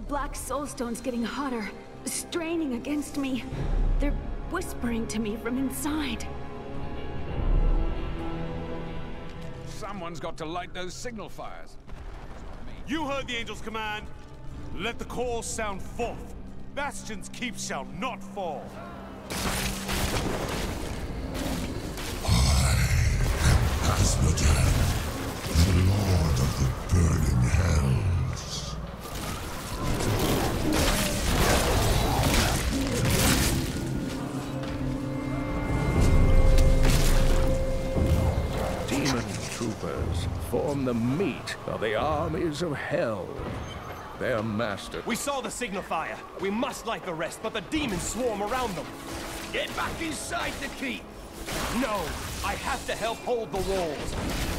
black soulstone's getting hotter, straining against me. They're whispering to me from inside. Someone's got to light those signal fires. You heard the angel's command. Let the call sound forth. Bastion's keep shall not fall. Asmodan, the Lord of the Burning Hells. Demon troopers form the meat of the armies of hell. Their master... We saw the signal fire. We must light the rest, but the demons swarm around them. Get back inside the keep! No! I have to help hold the walls.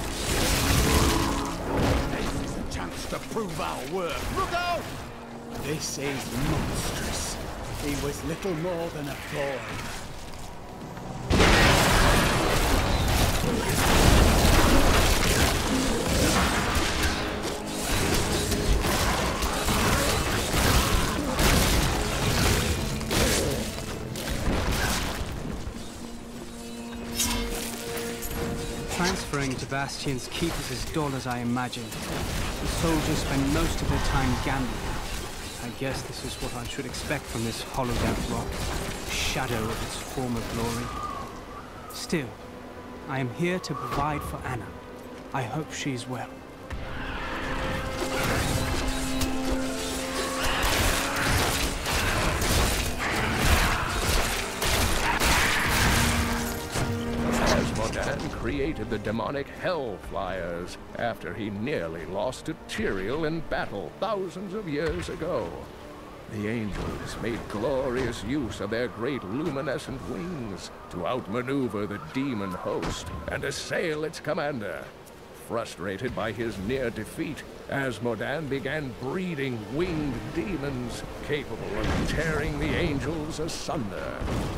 This is a chance to prove our worth. Look out! This is monstrous. He was little more than a boy. Transferring to Bastion's keep is as dull as I imagined. The soldiers spend most of their time gambling. I guess this is what I should expect from this hollowed-out rock, a shadow of its former glory. Still, I am here to provide for Anna. I hope she's well. Asmodan created the demonic Hell Flyers after he nearly lost to Tyrael in battle thousands of years ago. The angels made glorious use of their great luminescent wings to outmaneuver the demon host and assail its commander. Frustrated by his near defeat, Asmodan began breeding winged demons capable of tearing the angels asunder.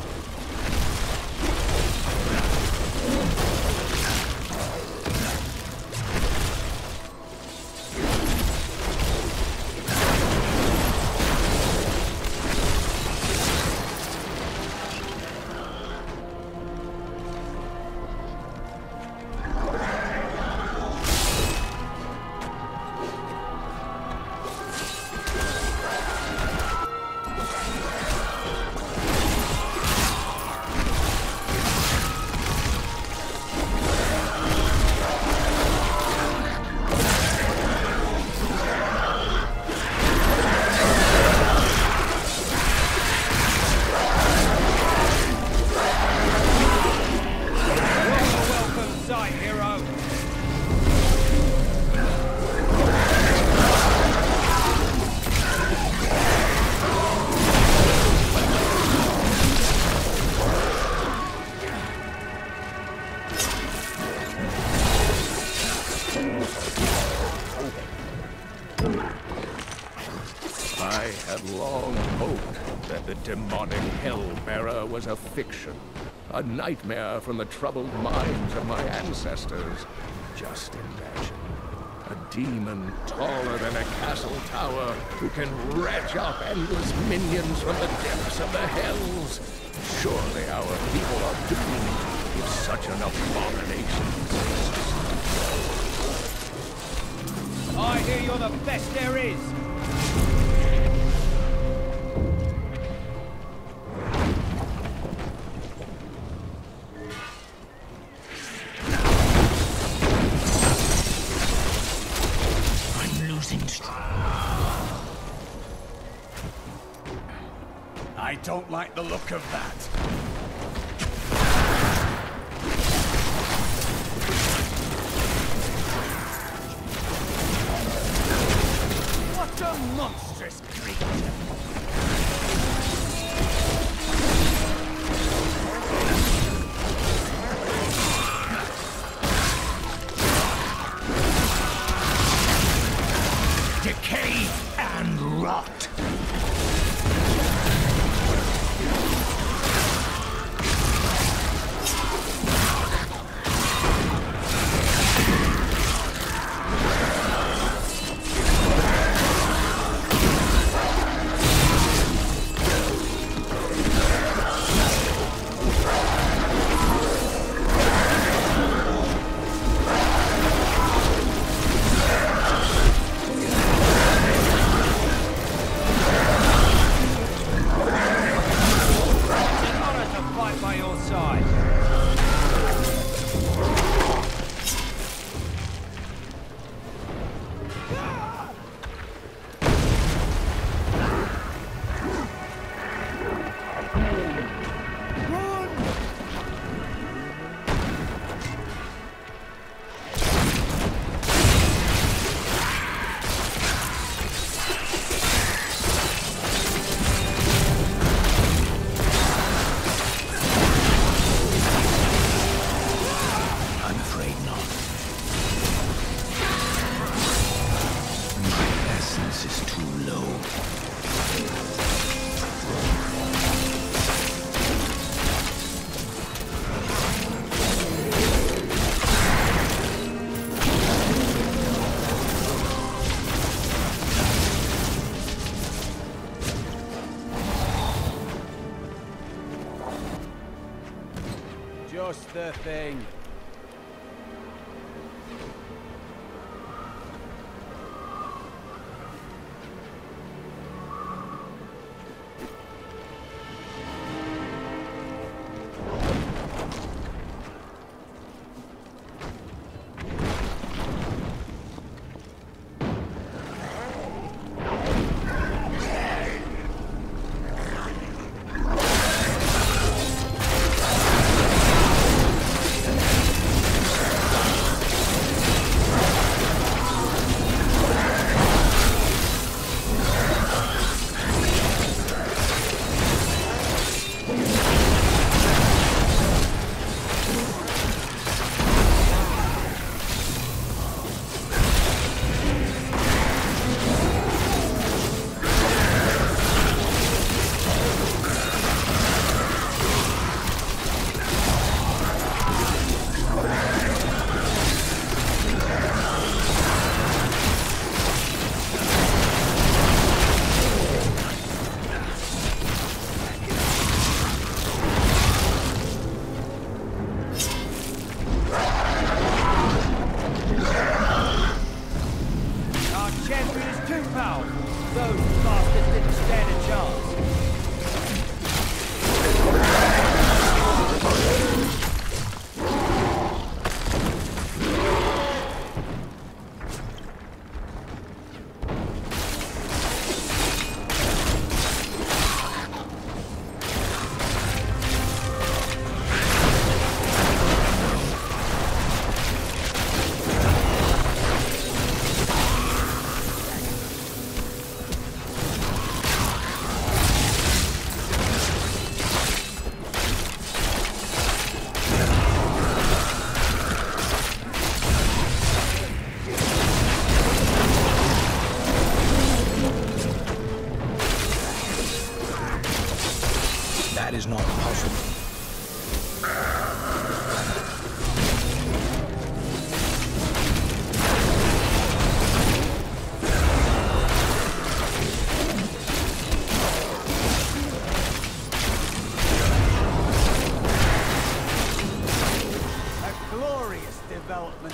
I had long hoped that the demonic Hellbearer was a fiction, a nightmare from the troubled minds of my ancestors. Just imagine, a demon taller than a castle tower who can retch up endless minions from the depths of the hells. Surely our people are doomed if such an abomination exists. I hear you're the best there is. I don't like the look of that. What a monstrous creature! Decay and rot! just the thing. That is not possible. A glorious development.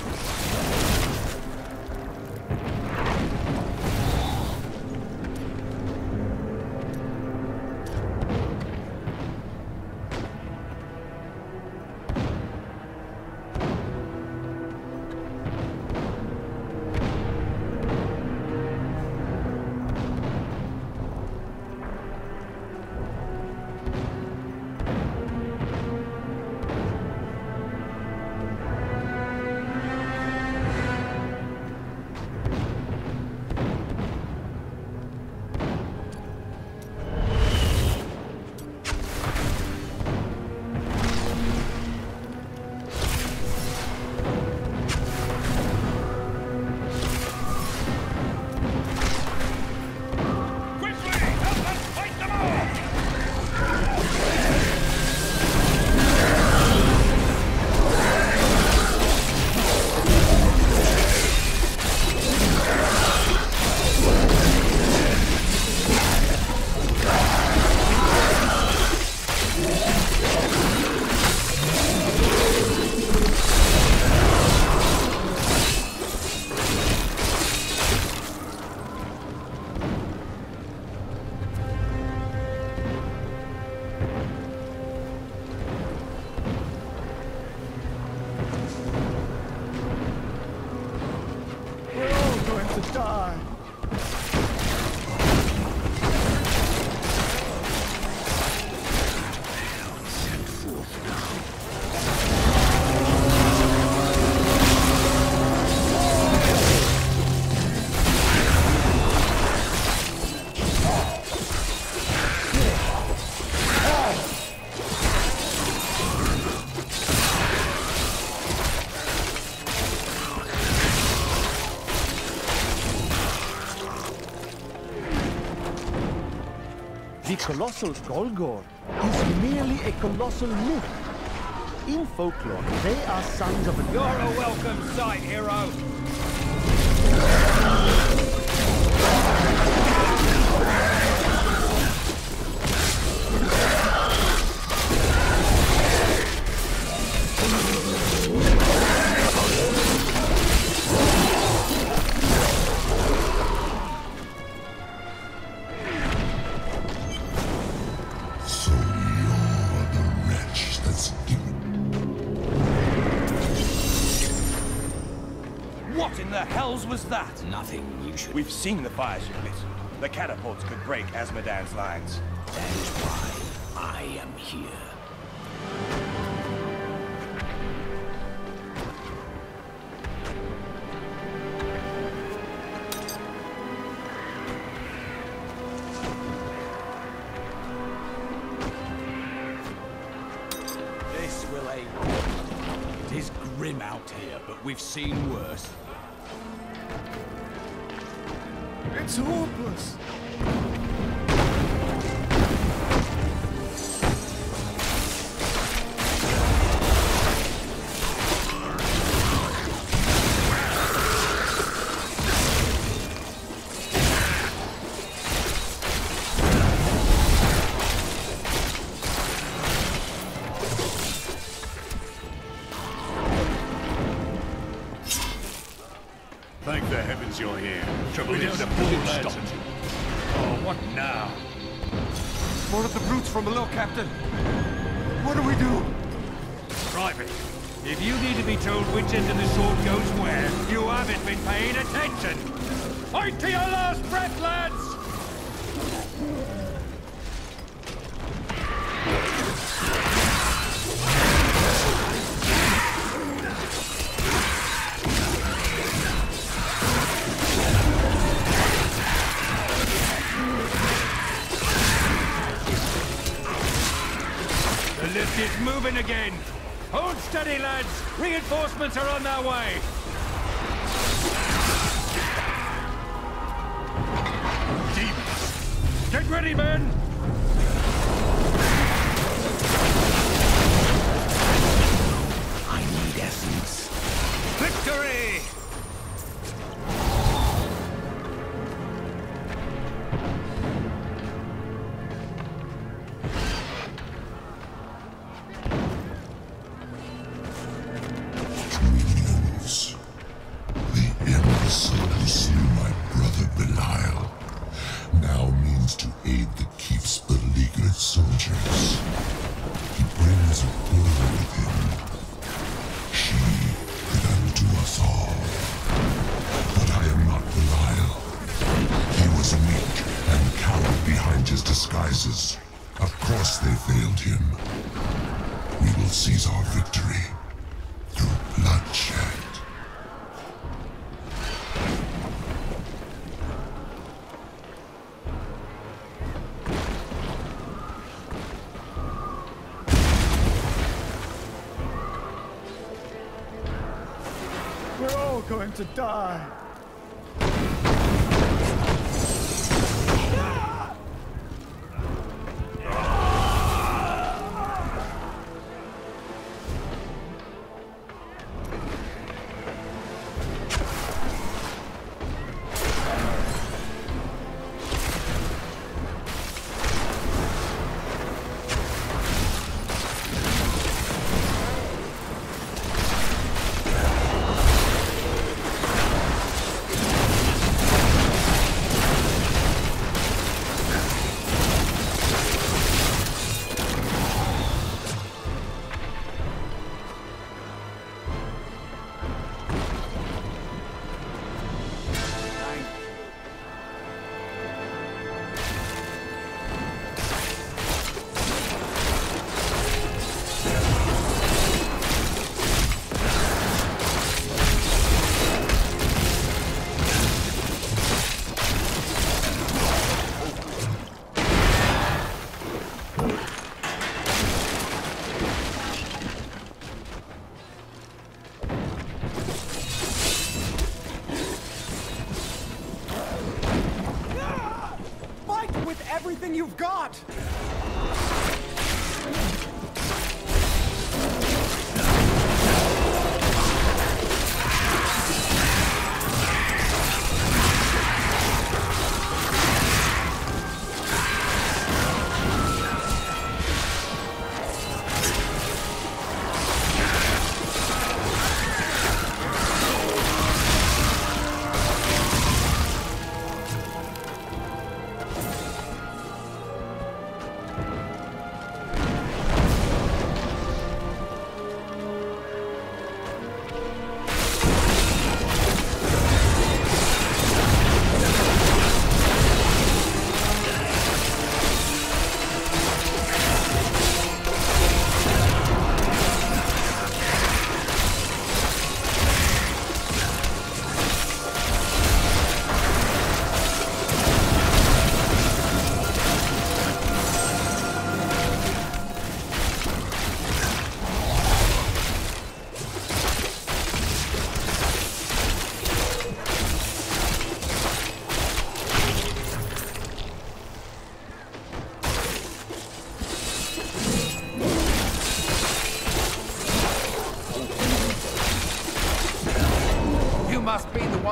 The colossal Golgor is merely a colossal myth. In folklore, they are sons of a... You're a welcome sight, hero! So you're the wretch that's given. What in the hells was that? Nothing you should... We've seen the fires you lit. The catapults could break Asmodan's lines. That is why I am here. This will aid. It is grim out here, but we've seen worse. It's hopeless. Thank the heavens you're here. Shall we This down to pull will lads? stop. Oh, what now? More of the brutes from below, Captain. What do we do? Private, if you need to be told which end of the sword goes where, you haven't been paying attention. Fight to your last breath, lads! The lift is moving again. Hold steady, lads. Reinforcements are on their way. Demons. Get ready, men. I need essence. Victory! Dreams. The imbecile who slew my brother Belial now means to aid the keep's beleaguered soldiers. He brings a girl with him. She could undo us all. But I am not Belial. He was weak and cowered behind his disguises. Of course they failed him. We will seize our victory through bloodshed. We're all going to die. Fight with everything you've got!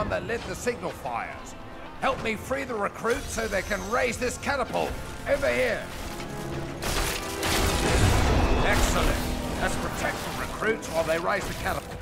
one that lit the signal fires. Help me free the recruits so they can raise this catapult. Over here. Excellent. Let's protect the recruits while they raise the catapult.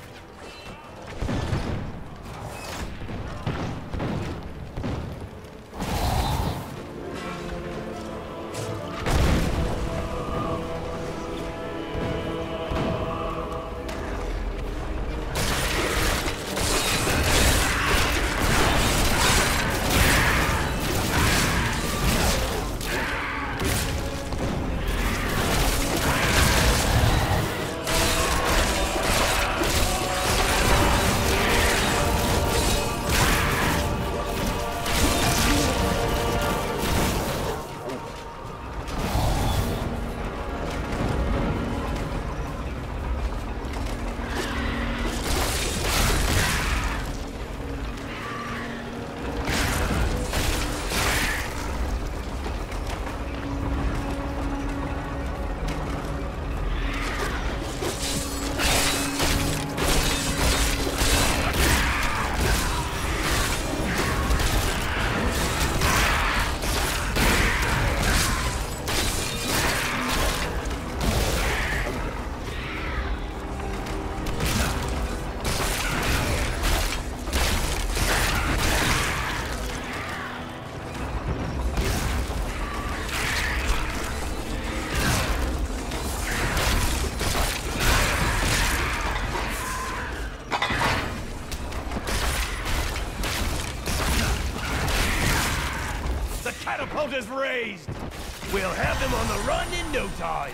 Catapult is raised! We'll have them on the run in no time!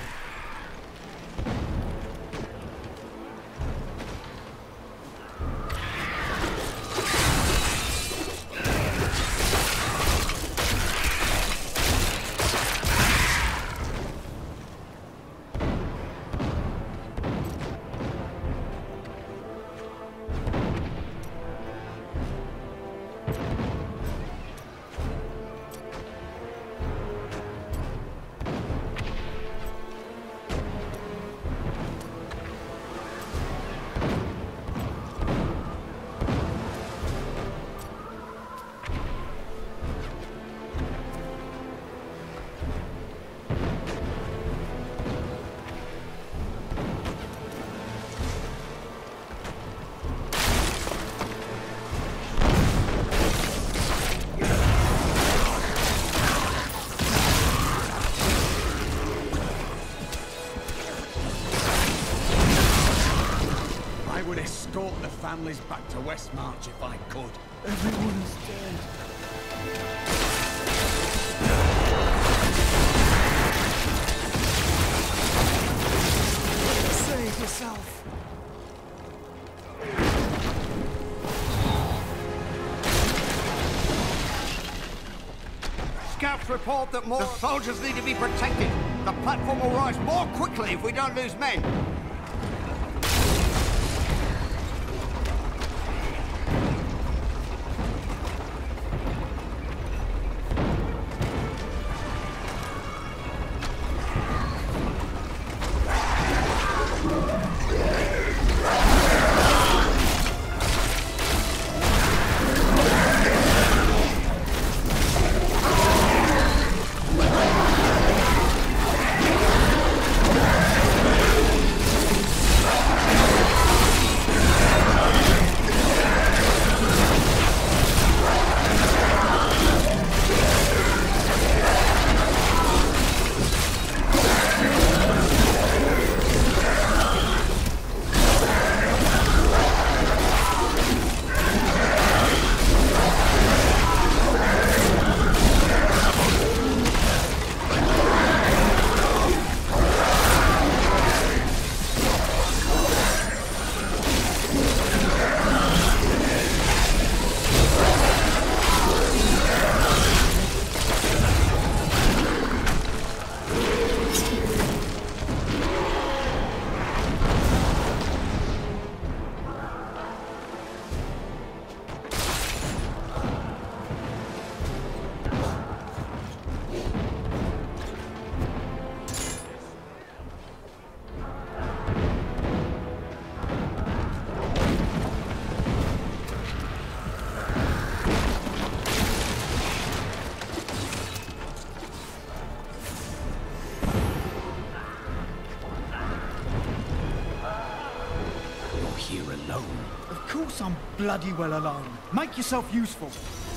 Escort the families back to Westmarch if I could. Everyone's dead. Save yourself. Scouts report that more soldiers need to be protected. The platform will rise more quickly if we don't lose men. alone? Of course I'm bloody well alone. Make yourself useful.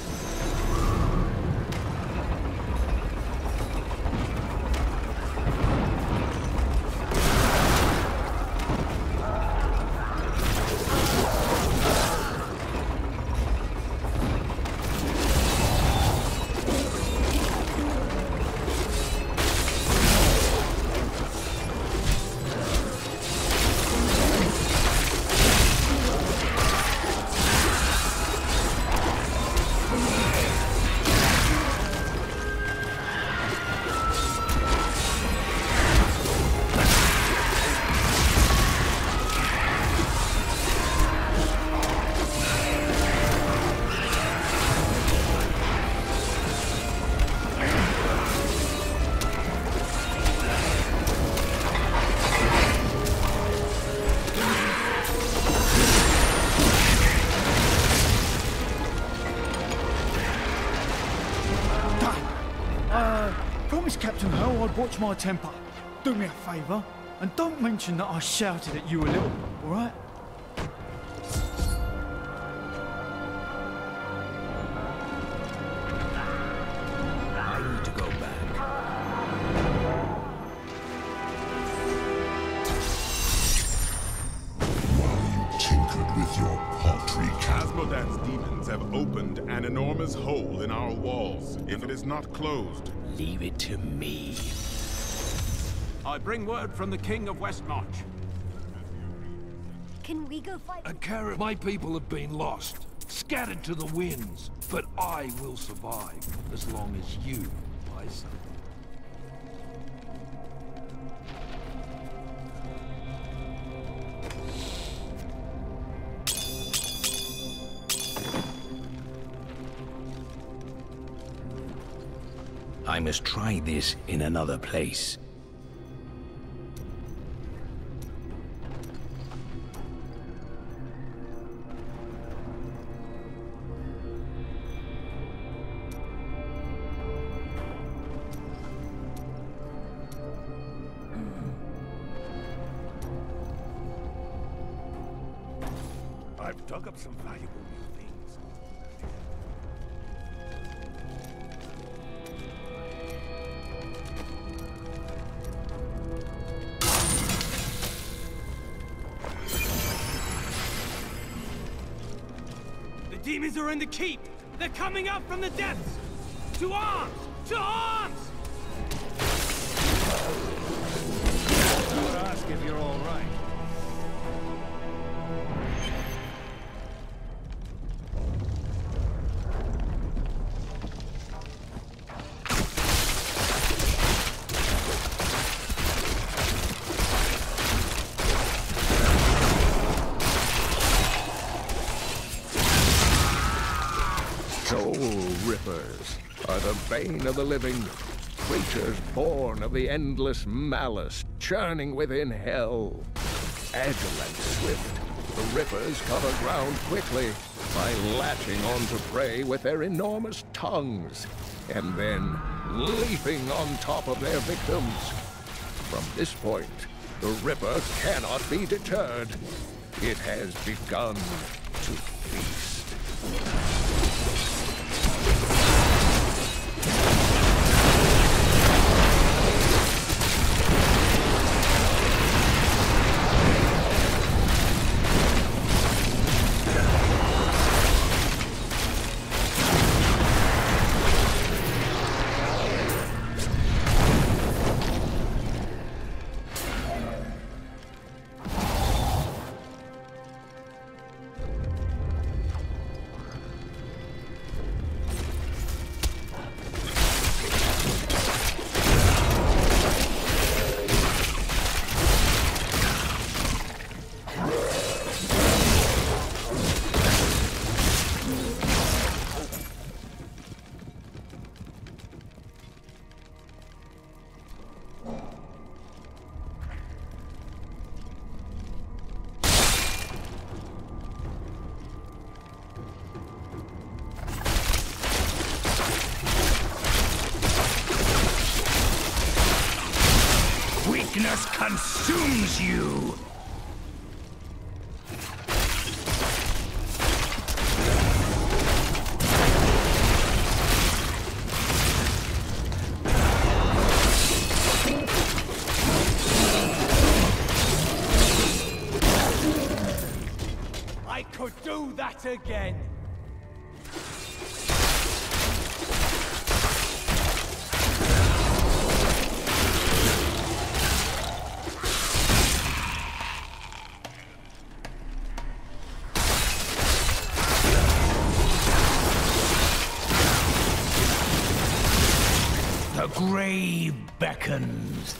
Captain Ho, I'd watch my temper. Do me a favour, and don't mention that I shouted at you a little, alright? I need to go back. While you tinkered with your paltry Asmodan's demons have opened an enormous hole in our walls. If it is not closed, leave it to me. I bring word from the King of Westmarch. Can we go fight? My people have been lost, scattered to the winds, but I will survive as long as you, my son. I must try this in another place. I've dug up some valuable new things. The demons are in the keep! They're coming up from the depths! To arms! To arms! I would ask if you're all right. Soul Rippers are the bane of the living, creatures born of the endless malice churning within hell. Agile and swift, the Rippers cover ground quickly by latching onto prey with their enormous tongues, and then leaping on top of their victims. From this point, the Ripper cannot be deterred. It has begun to feast. Weakness consumes you! do that again! The grave beckons.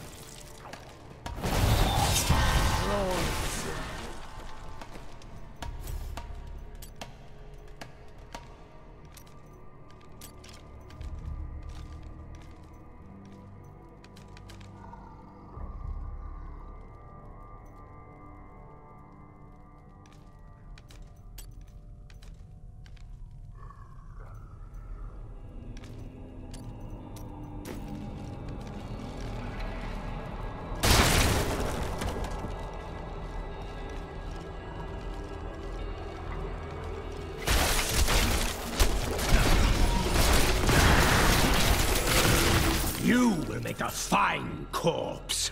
You will make a fine corpse.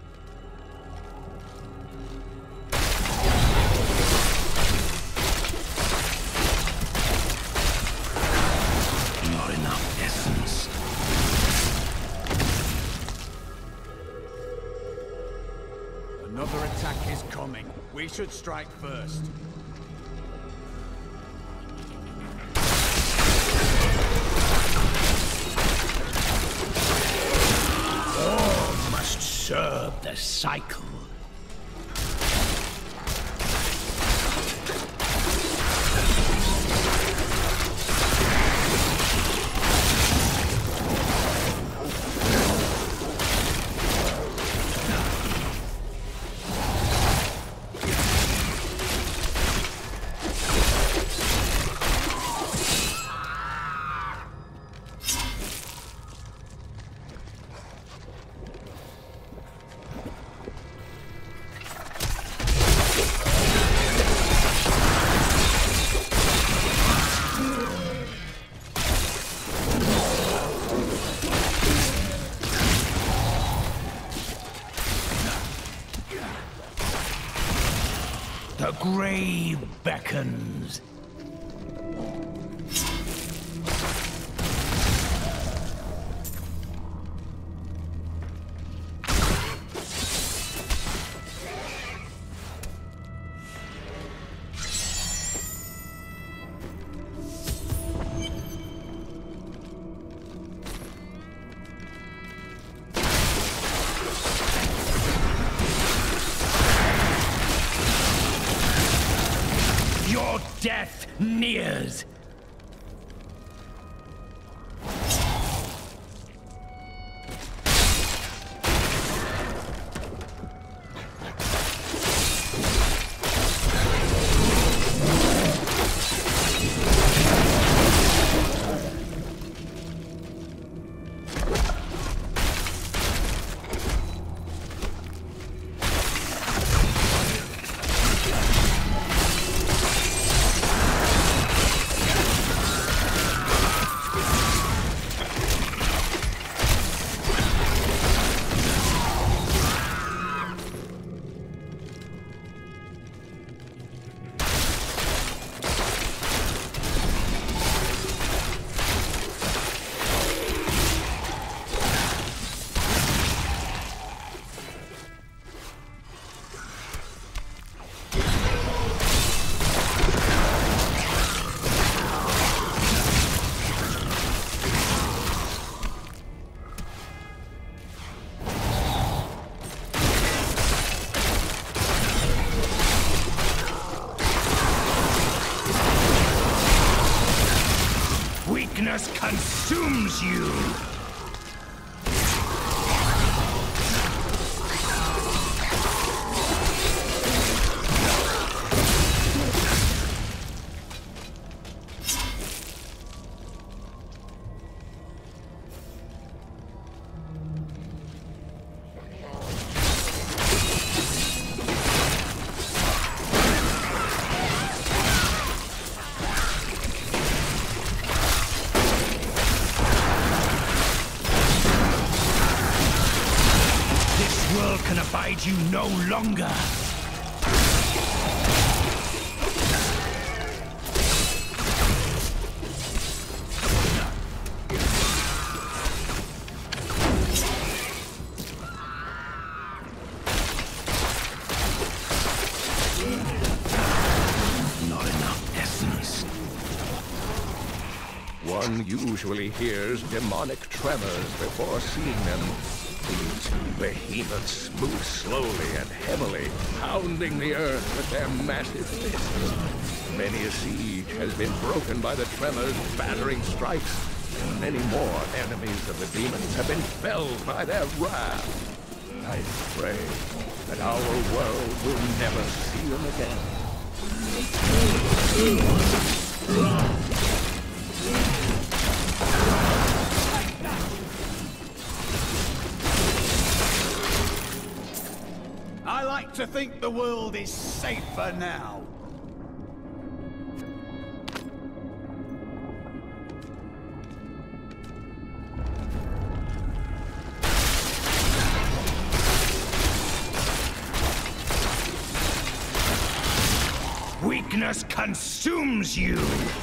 Not enough essence. Another attack is coming. We should strike first. All must serve the cycle. The grave beckons. Your death nears. Weakness consumes you! This world can abide you no longer! One usually hears demonic tremors before seeing them. These behemoths move slowly and heavily, pounding the earth with their massive fists. Many a siege has been broken by the tremors' battering strikes, and many more enemies of the demons have been felled by their wrath. I pray that our world will never see them again. I like to think the world is safer now. Weakness consumes you!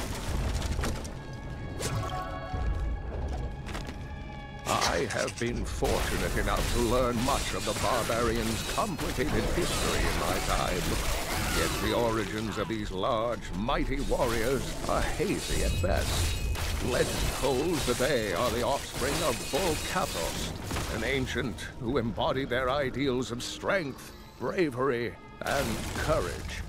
I have been fortunate enough to learn much of the barbarians' complicated history in my time. Yet the origins of these large, mighty warriors are hazy at best. Legend holds that they are the offspring of Volcathos, an ancient who embodied their ideals of strength, bravery, and courage.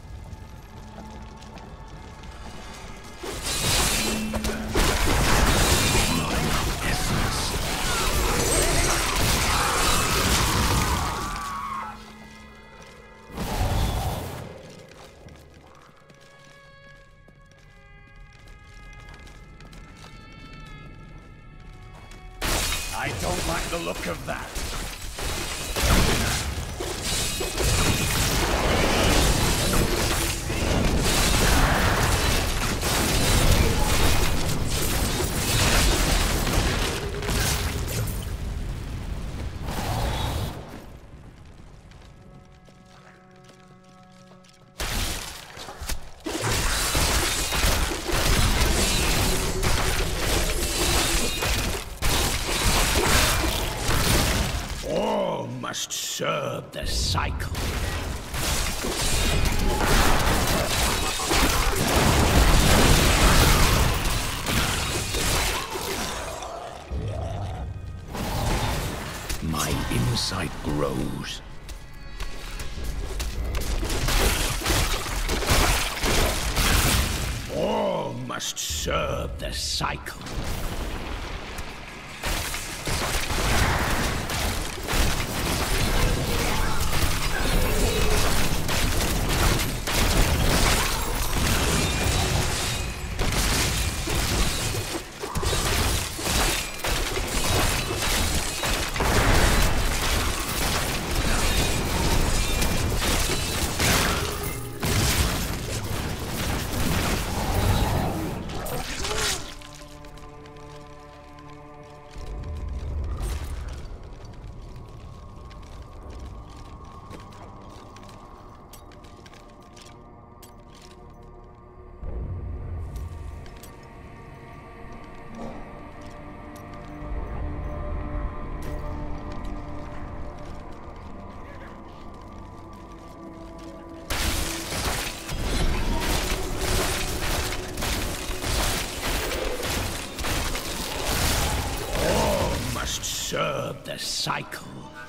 I don't like the look of that. Must serve the cycle. My insight grows. All must serve the cycle. Serve the cycle.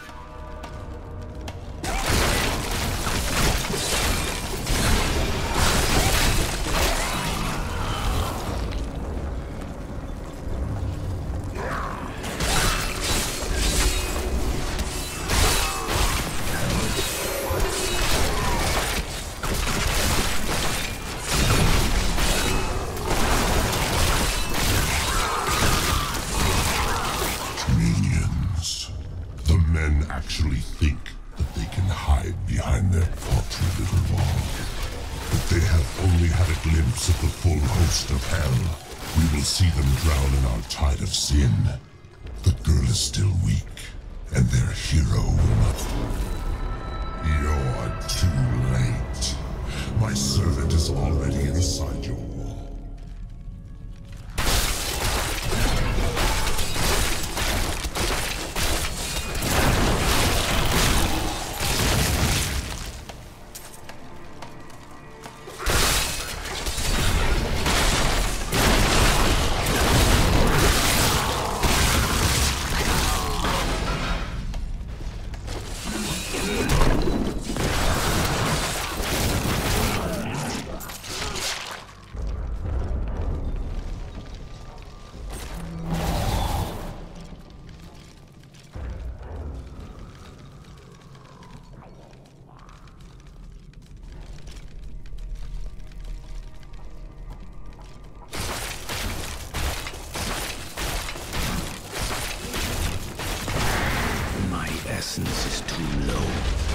Actually think that they can hide behind their paltry little wall. But they have only had a glimpse of the full host of hell. We will see them drown in our tide of sin. The girl is still weak, and their hero will not. You're too late. My servant is already inside your wall. Essence is too low.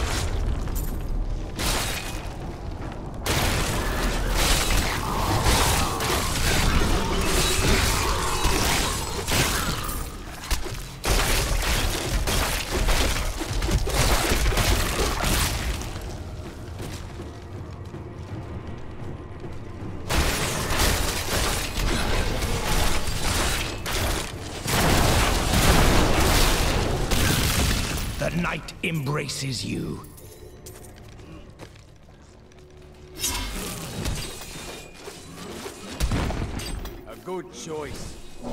The night embraces you. A good choice.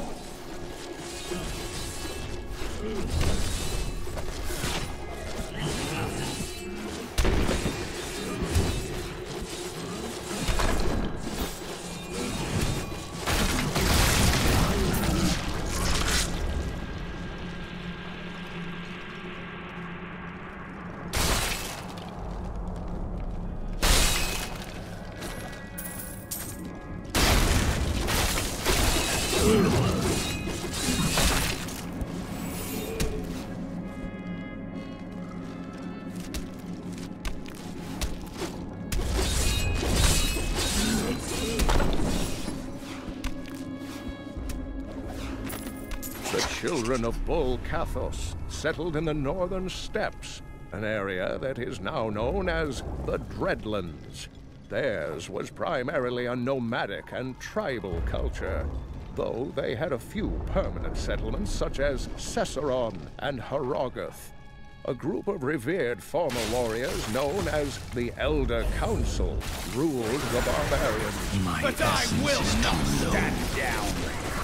The children of Bull Kathos settled in the northern steppes, an area that is now known as the Dreadlands. Theirs was primarily a nomadic and tribal culture, though they had a few permanent settlements such as Cesseron and Harogoth. A group of revered former warriors known as the Elder Council ruled the barbarians. But I will not stand down!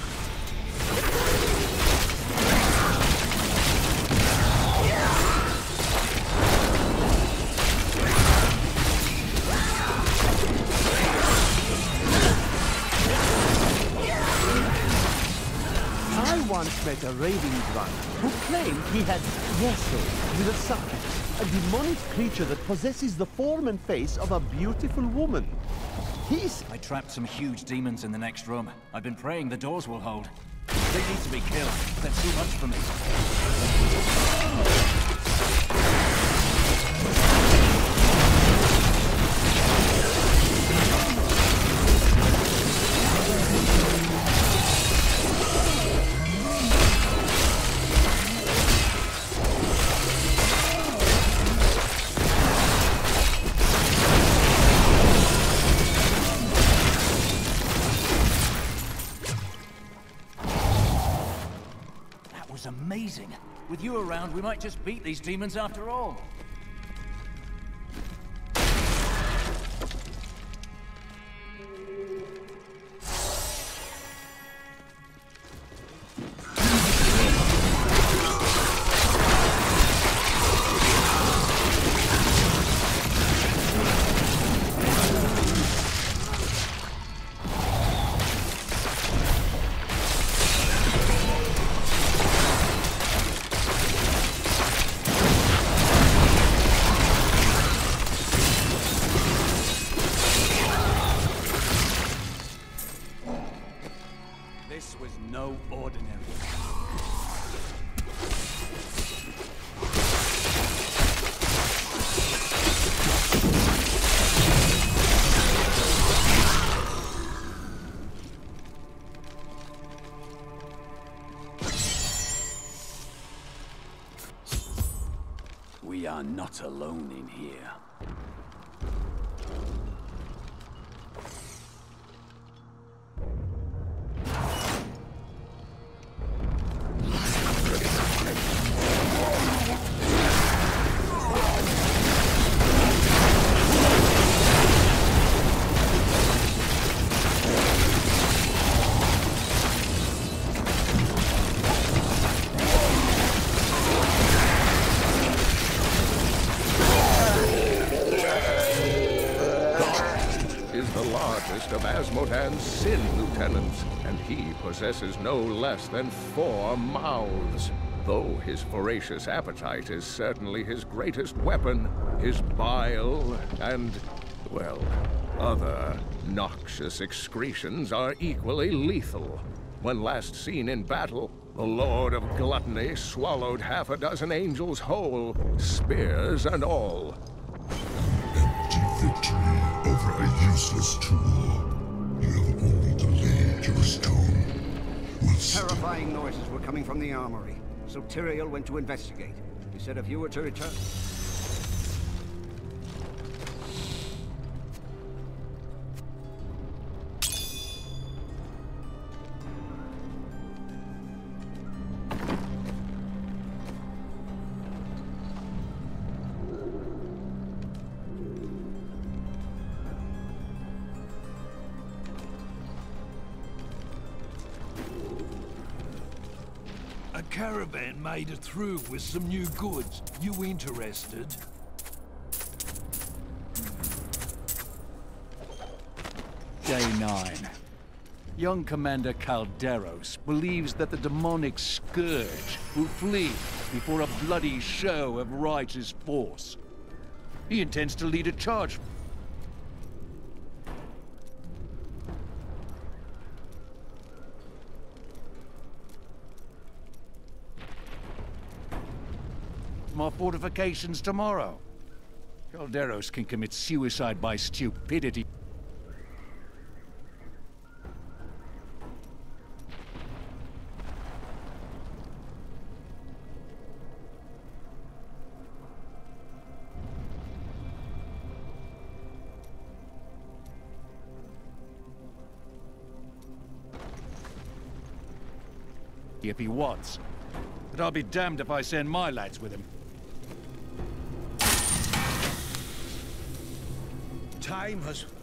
I once met a raving drunk who claimed he had wrestled with a succubus, a demonic creature that possesses the form and face of a beautiful woman. I trapped some huge demons in the next room. I've been praying the doors will hold. They need to be killed. They're too much for me. Amazing. With you around, we might just beat these demons after all. This was no ordinary. We are not alone in here. the largest of Asmodan's sin lieutenants, and he possesses no less than 4 mouths. Though his voracious appetite is certainly his greatest weapon, his bile and, well, other noxious excretions are equally lethal. When last seen in battle, the Lord of Gluttony swallowed half a dozen angels whole, spears and all. Empty victory over a useless tool. You have only delayed your stone. Terrifying noises were coming from the armory, so Tyrael went to investigate. He said if you were to return... A caravan made it through with some new goods. You interested? Day 9. Young Commander Calderos believes that the demonic scourge will flee before a bloody show of righteous force. He intends to lead a charge. Our fortifications tomorrow. Calderos can commit suicide by stupidity. If he wants. But I'll be damned if I send my lads with him. Time has